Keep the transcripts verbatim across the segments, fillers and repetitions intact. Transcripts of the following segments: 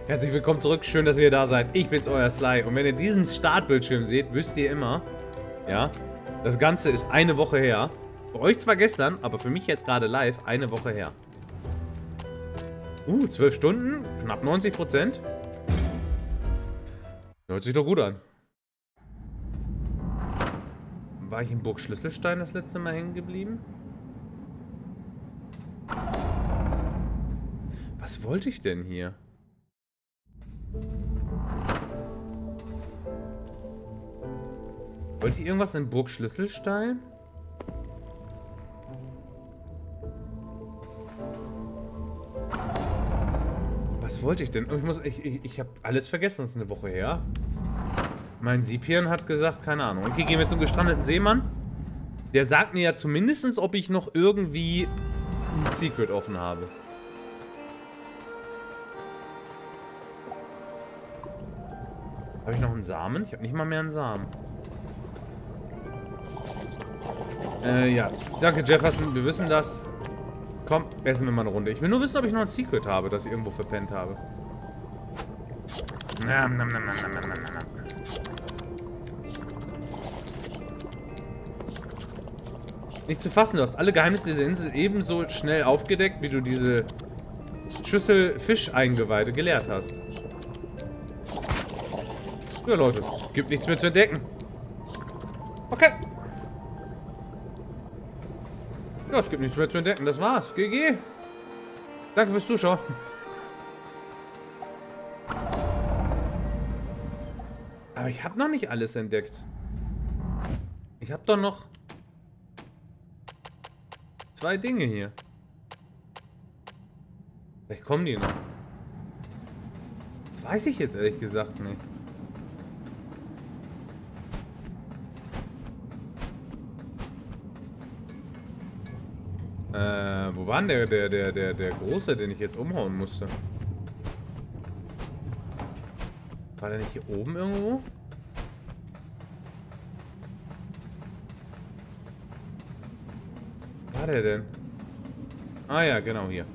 Herzlich willkommen zurück, schön, dass ihr da seid. Ich bin's, euer Sly. Und wenn ihr diesen Startbildschirm seht, wisst ihr immer, ja, das Ganze ist eine Woche her. Für euch zwar gestern, aber für mich jetzt gerade live eine Woche her. Uh, zwölf Stunden, knapp neunzig Prozent. Hört sich doch gut an. War ich in Burg Schlüsselstein das letzte Mal hängen geblieben? Was wollte ich denn hier? Wollte ich irgendwas in Burg Schlüsselstein? Was wollte ich denn? Ich muss, ich, ich, ich habe alles vergessen, das ist eine Woche her. Mein Siebhirn hat gesagt, keine Ahnung. Okay, gehen wir zum gestrandeten Seemann. Der sagt mir ja zumindest, ob ich noch irgendwie ein Secret offen habe. Habe ich noch einen Samen? Ich habe nicht mal mehr einen Samen. Äh, ja. Danke, Jefferson. Wir wissen das. Komm, essen wir mal eine Runde. Ich will nur wissen, ob ich noch ein Secret habe, das ich irgendwo verpennt habe. Nam, nam, nam, nam, nam, nam, nam. Nicht zu fassen, du hast alle Geheimnisse dieser Insel ebenso schnell aufgedeckt, wie du diese Schüssel Fischeingeweide geleert hast. Ja, Leute, es gibt nichts mehr zu entdecken. Okay. Ja, es gibt nichts mehr zu entdecken. Das war's. G G. Danke fürs Zuschauen. Aber ich habe noch nicht alles entdeckt. Ich habe doch noch zwei Dinge hier. Vielleicht kommen die noch. Das weiß ich jetzt ehrlich gesagt nicht. Äh, wo war denn der, der, der, der, der Große, den ich jetzt umhauen musste? War der nicht hier oben irgendwo? Wo war der denn? Ah ja, genau hier.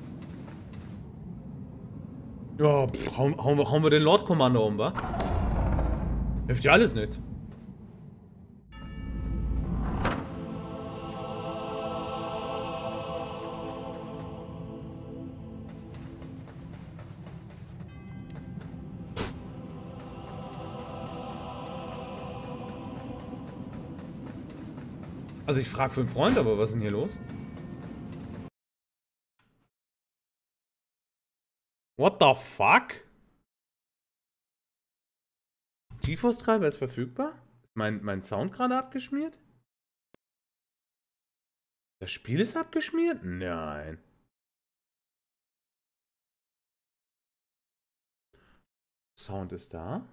Ja, pff, hauen, hauen, wir, hauen wir den Lord Commander um, wa? Hilft ja alles nicht. Also ich frage für einen Freund, aber was ist denn hier los? What the fuck? GeForce-Treiber ist verfügbar? Ist mein, mein Sound gerade abgeschmiert? Das Spiel ist abgeschmiert? Nein. Sound ist da.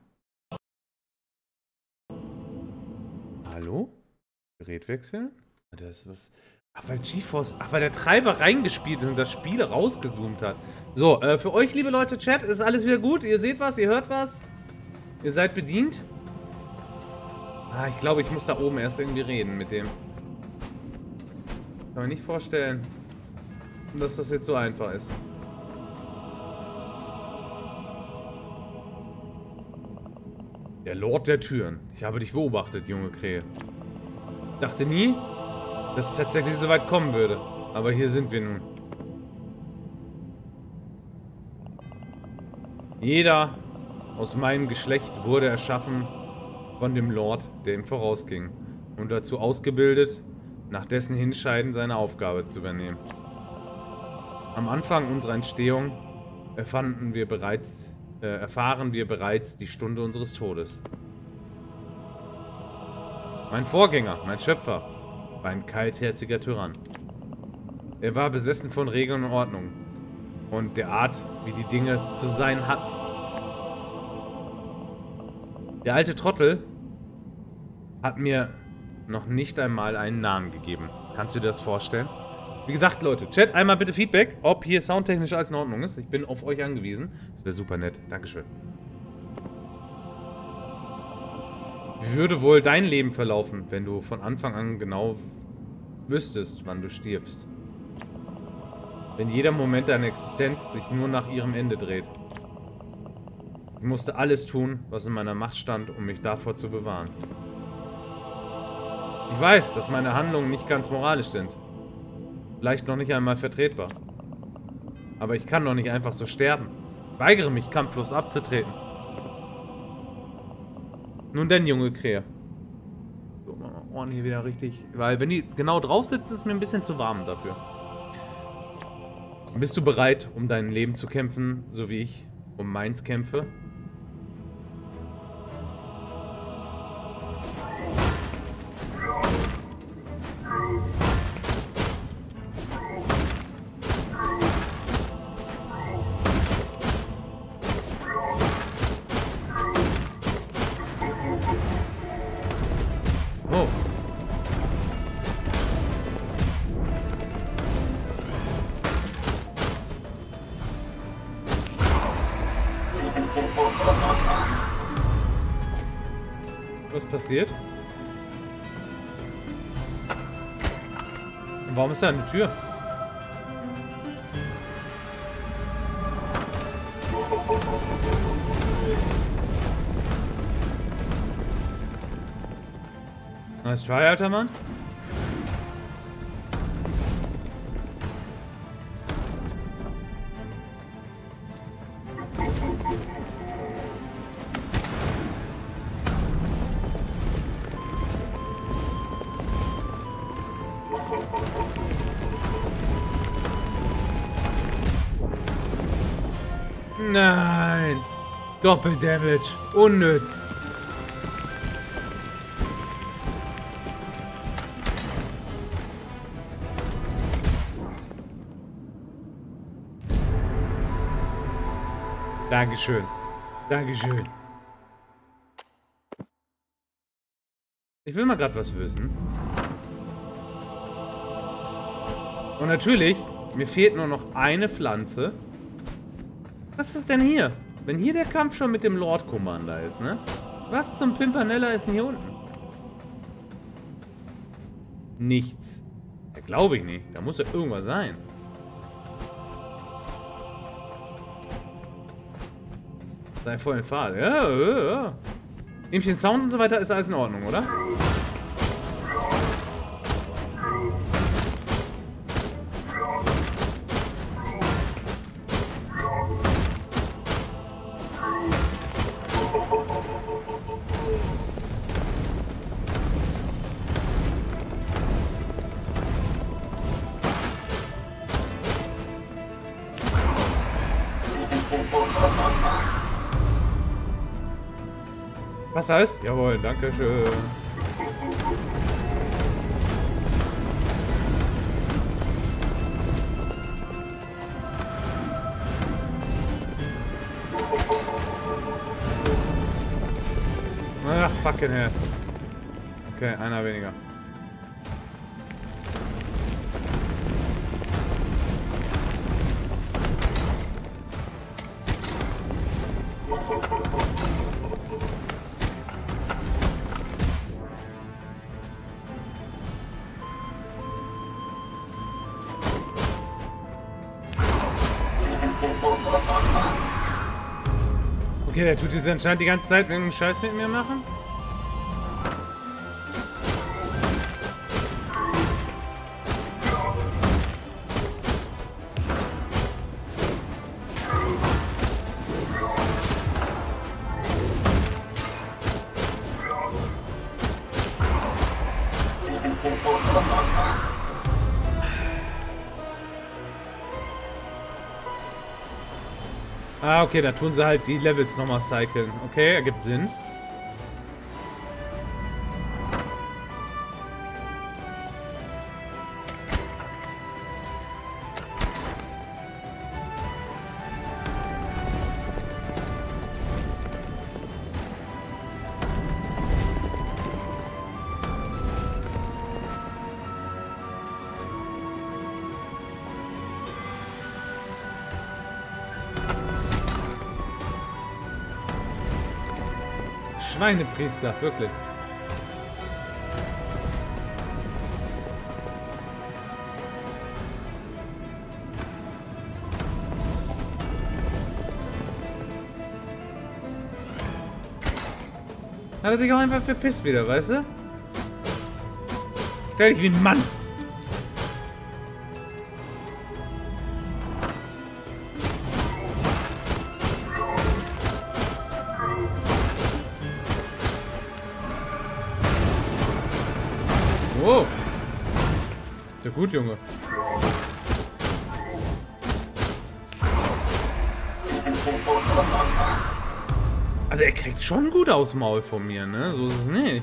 Hallo? Gerät wechseln? Das ist was. Ach, weil GeForce. Ach, weil der Treiber reingespielt ist und das Spiel rausgezoomt hat. So, äh, für euch, liebe Leute, Chat, ist alles wieder gut. Ihr seht was, ihr hört was. Ihr seid bedient. Ah, ich glaube, ich muss da oben erst irgendwie reden mit dem. Kann mir nicht vorstellen, dass das jetzt so einfach ist. Der Lord der Türen. Ich habe dich beobachtet, junge Krähe. Dachte nie, dass es tatsächlich so weit kommen würde. Aber hier sind wir nun. Jeder aus meinem Geschlecht wurde erschaffen von dem Lord, der ihm vorausging. Und dazu ausgebildet, nach dessen Hinscheiden seine Aufgabe zu übernehmen. Am Anfang unserer Entstehung erfanden wir bereits, äh, erfahren wir bereits die Stunde unseres Todes. Mein Vorgänger, mein Schöpfer, war ein kaltherziger Tyrann. Er war besessen von Regeln und Ordnung und der Art, wie die Dinge zu sein hatten. Der alte Trottel hat mir noch nicht einmal einen Namen gegeben. Kannst du dir das vorstellen? Wie gesagt, Leute, Chat, einmal bitte Feedback, ob hier soundtechnisch alles in Ordnung ist. Ich bin auf euch angewiesen. Das wäre super nett. Dankeschön. Wie würde wohl dein Leben verlaufen, wenn du von Anfang an genau wüsstest, wann du stirbst? Wenn jeder Moment deiner Existenz sich nur nach ihrem Ende dreht. Ich musste alles tun, was in meiner Macht stand, um mich davor zu bewahren. Ich weiß, dass meine Handlungen nicht ganz moralisch sind. Vielleicht noch nicht einmal vertretbar. Aber ich kann doch nicht einfach so sterben. Ich weigere mich, kampflos abzutreten. Nun denn, junge Krähe. So, machen wir Ohren hier wieder richtig. Weil wenn die genau drauf sitzen, ist mir ein bisschen zu warm dafür. Bist du bereit, um dein Leben zu kämpfen, so wie ich um meins kämpfe? Oh. Was passiert? Und warum ist da eine Tür? Nice try, alter Mann. Nein! Doppeldamage. Unnütz. Dankeschön. Dankeschön. Ich will mal gerade was wissen. Und natürlich, mir fehlt nur noch eine Pflanze. Was ist denn hier? Wenn hier der Kampf schon mit dem Lord Commander ist, ne? Was zum Pimpernella ist denn hier unten? Nichts. Ja, glaube ich nicht. Da muss ja irgendwas sein. Sei voll in Fahrt. Ja, ja, ja. Impchen Sound und so weiter ist alles in Ordnung, oder? Was heißt? Jawohl, danke schön. Ach, fucking hell. Okay, einer weniger. Okay, der tut jetzt anscheinend die ganze Zeit irgendeinen Scheiß mit mir machen. Ah, okay, da tun sie halt die Levels nochmal cyclen. Okay, ergibt Sinn. Schweinepriester, wirklich. Hat er sich auch einfach verpisst wieder, weißt du? Stell dich wie ein Mann. Oh. Ist ja gut, Junge. Also er kriegt schon gut aufs Maul von mir, ne? So ist es nicht.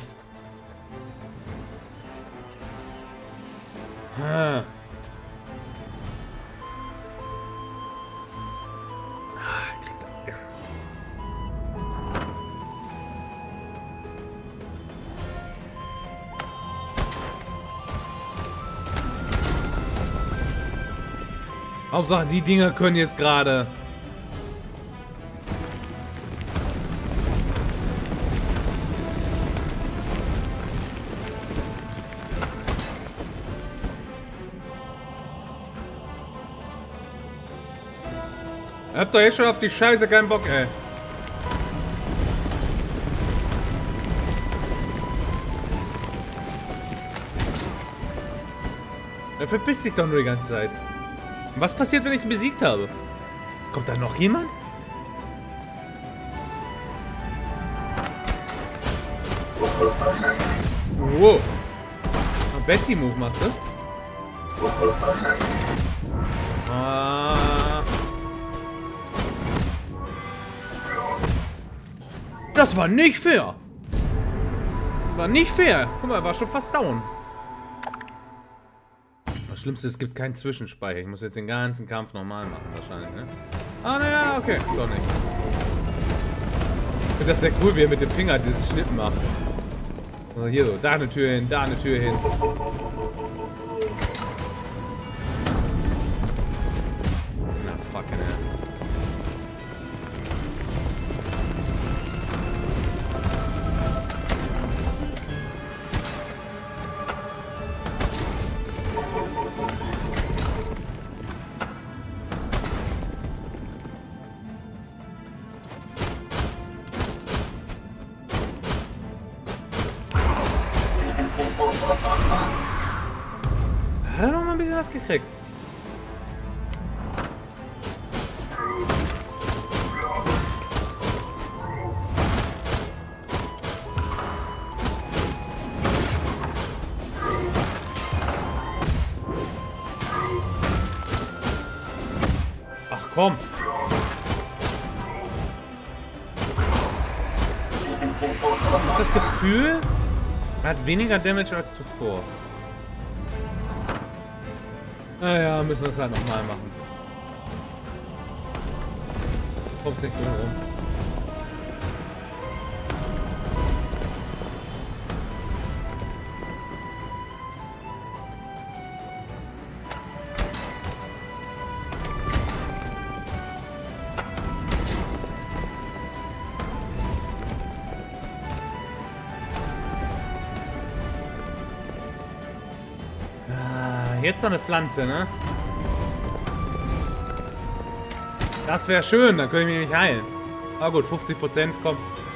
Ah. Hauptsache die Dinger können jetzt gerade. Ihr habt doch jetzt schon auf die Scheiße keinen Bock, ey. Er verpisst sich doch nur die ganze Zeit. Und was passiert, wenn ich ihn besiegt habe? Kommt da noch jemand? Wow. Betty-Move machst du? Ah. Das war nicht fair. War nicht fair. Guck mal, er war schon fast down. Das Schlimmste ist, es gibt keinen Zwischenspeicher. Ich muss jetzt den ganzen Kampf nochmal machen, wahrscheinlich, ne? Ah, naja, okay. Doch nicht. Ich finde das sehr cool, wie er mit dem Finger dieses Schnippen macht. Also hier so, da eine Tür hin, da eine Tür hin. Na, fucking hell. Hat er noch mal ein bisschen was gekriegt? Ach komm. Ich hab das Gefühl, er hat weniger Damage als zuvor. Naja, müssen wir es halt nochmal machen. Kommst nicht drum rum. Jetzt noch eine Pflanze, ne? Das wäre schön, dann könnte ich mich nicht heilen. Aber gut, fünfzig Prozent, komm.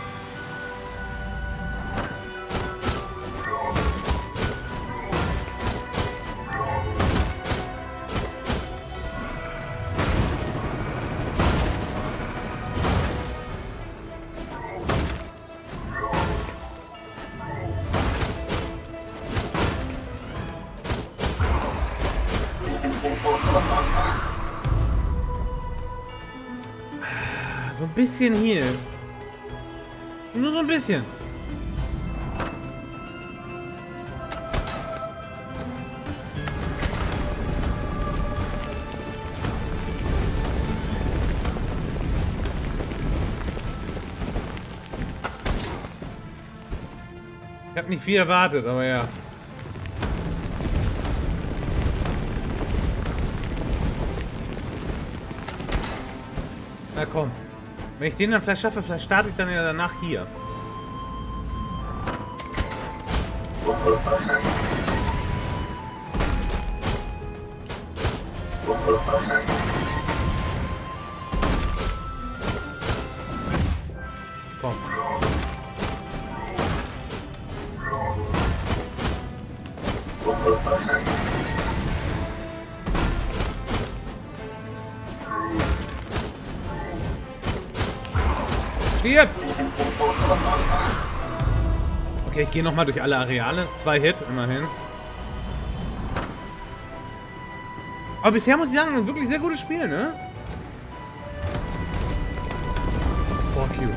So ein bisschen hier. Nur so ein bisschen. Ich habe nicht viel erwartet, aber ja. Na komm. Wenn ich den dann vielleicht schaffe, vielleicht starte ich dann ja danach hier. Komm. Stirb! Okay, ich gehe nochmal durch alle Areale. Zwei Hit, immerhin. Aber bisher muss ich sagen, ein wirklich sehr gutes Spiel, ne? Fuck you.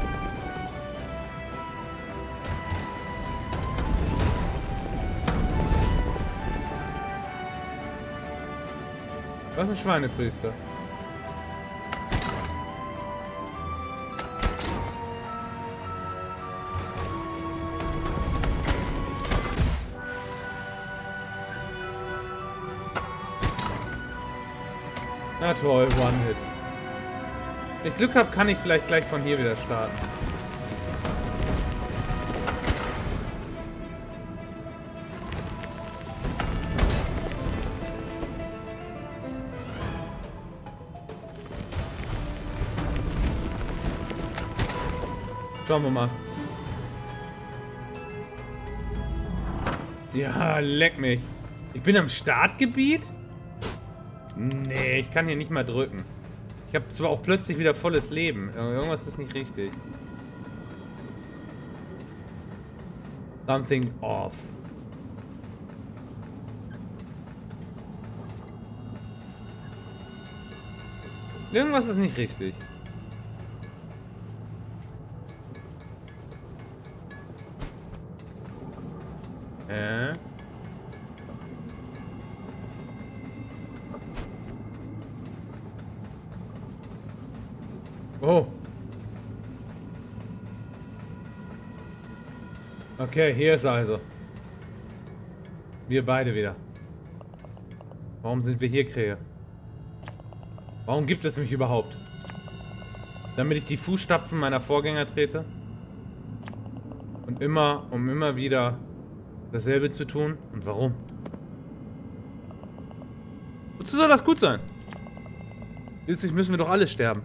Was ist ein Schweinepriester? Na toll, One-Hit. Wenn ich Glück habe, kann ich vielleicht gleich von hier wieder starten. Schauen wir mal. Ja, leck mich. Ich bin am Startgebiet? Nee, ich kann hier nicht mal drücken. Ich habe zwar auch plötzlich wieder volles Leben. Irgendwas ist nicht richtig. Something off. Irgendwas ist nicht richtig. Äh. Oh. Okay, hier ist er also. Wir beide wieder. Warum sind wir hier, Krähe? Warum gibt es mich überhaupt? Damit ich die Fußstapfen meiner Vorgänger trete? Und immer, um immer wieder dasselbe zu tun? Und warum? Wozu soll das gut sein? Schließlich müssen wir doch alle sterben.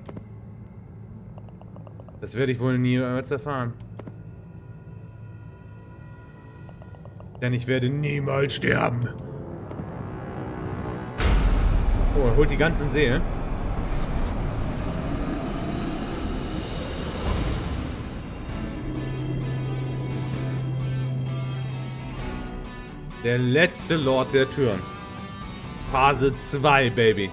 Das werde ich wohl niemals erfahren. Denn ich werde niemals sterben. Oh, er holt die ganzen Seelen. Der letzte Lord der Türen. Phase zwei, Baby.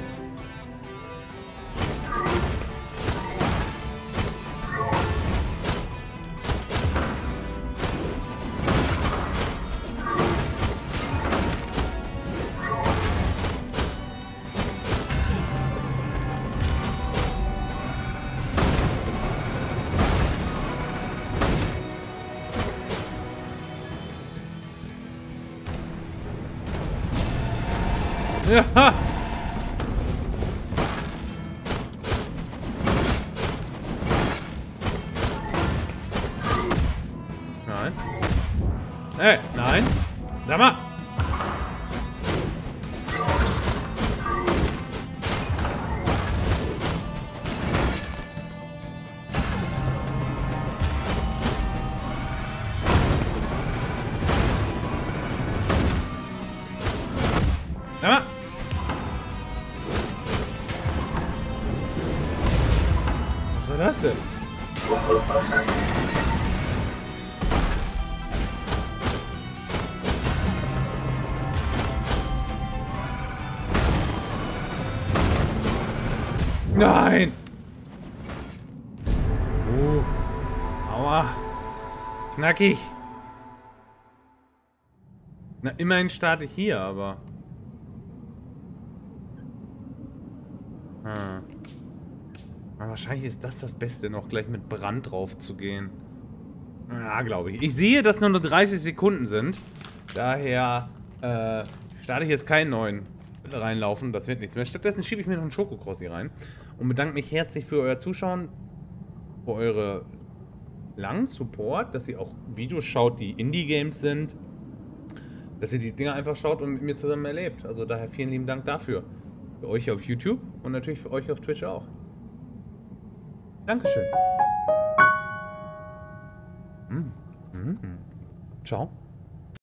Ja. Nein. Hey, nein. Sag mal. Sag mal. Was war das denn? Nein! Uh. Aua. Knackig. Na, immerhin starte ich hier, aber... Hm. Wahrscheinlich ist das das Beste, noch gleich mit Brand drauf zu gehen. Ja, glaube ich. Ich sehe, dass nur noch dreißig Sekunden sind. Daher äh, starte ich jetzt keinen neuen reinlaufen. Das wird nichts mehr. Stattdessen schiebe ich mir noch einen Schokokrossi rein. Und bedanke mich herzlich für euer Zuschauen. Für eure langen Support. Dass ihr auch Videos schaut, die Indie-Games sind. Dass ihr die Dinger einfach schaut und mit mir zusammen erlebt. Also daher vielen lieben Dank dafür. Für euch auf YouTube und natürlich für euch auf Twitch auch. Dankeschön. Mm. Mm. Ciao.